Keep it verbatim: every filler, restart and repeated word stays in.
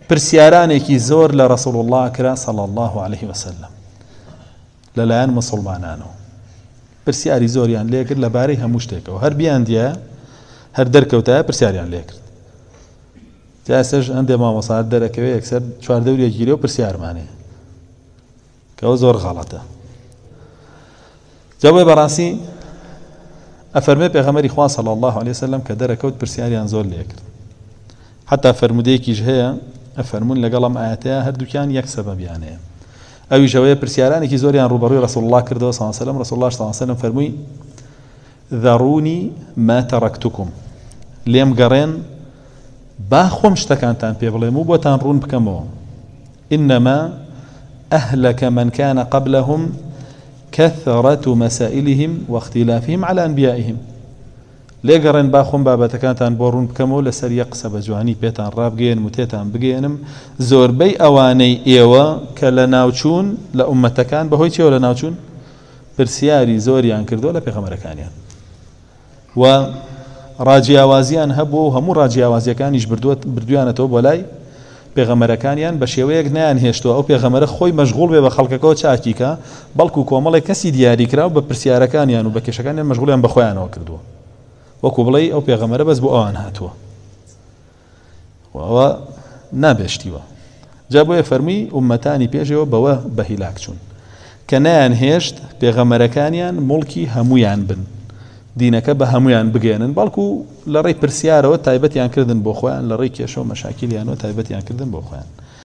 پرسیارانێکی زۆر لە رسول الله کرا صلى الله عليه وسلم لەلایەن مسلمانانەوە پرسیاری زۆریان لێکرد لەبارەی هەموو شتێکەوە هەر بیان دیە هەر دەرکەوتایە پرسیاریان لێکرد جاسەش هەندێک مامۆسا دەرەکەوێ یەکسەر چواردەورێکی لێ و پرسیارمانەیە کەەوە زۆر غەڵەتە جاوێ بەڕاستی ئەفەرمێ پێغەمبەری خوا صلی الله عليه وسلم کە دەرەکەوت پرسیاریان زۆر لێکرد حتا فەرمودەیەکیش هەیە ئەفەرمون لەگەڵم ئاەتەیە هەردووکیان یەک سەبەبیانەیە ئەویش ئەوەیە پرسیارانێکی زۆریان ڕوبەڕووی رسول الله کردەوە صلی الله عليه وسلم رسول الله صلی الله عليه وسلم فەرمووی ذروني ما تركتكم لێم گەڕێن با خۆم شتەکانتان پێ بڵێم و بۆتان ڕوون بکەمەوە إنما أهلك من كان قبلهم كثرة مسائلهم واختلافهم على أنبيائهم لێگەڕێن با خۆم بابەتەکانتان بۆ ڕوون بکەمەوە لەسەر یەک قسە بە جوانی پێتان ڕابگەێنم و تێتان بگەێنم زۆربەی ئەوانەی ئێوە کە لە ناوچوون لە ئومەتەکان بەهۆی چێوە لە ناوچوون پرسیاری زۆریان کردووە لە پێغەمبەرەکانیان و ڕاجیاوازیان هەبوو و هەموو ڕاجیاوازیەکانیش بردویانەتەوە بۆ لای پێغەمبەرەکانیان بە شێوەیەک نەیان هێشتووە ئەو پێغەمبەرە خۆی مەشغوڵ بێ بە خەڵکەکەەوە چاکیکە بەڵکو کۆمەڵێک کەسی دیاریکرا و بە پرسیارەکانیان و بە کێشەکانیان مەشغوڵیان بەخۆیانەوە کردووە وەکو بڵێ ئەو پێغەمبەرە بەس بۆ ئەوان هاتووە ئەوە نابێشتیوە جا بۆیە فەرمی ئومەتانی پێشەوە بەوە بە هیلاک چوون کە نەیان هێشت پێغەمبەرەکانیان موڵکی هەمویان بن دینەکە بە هەمویان بگێنن بەڵکو لە ڕێی پرسیارەوە تایبەتیان کردن بۆ خۆیان لە ڕێی کێشە و مەشاکیلیانەوە تایبەتیان کردن بۆ خۆیان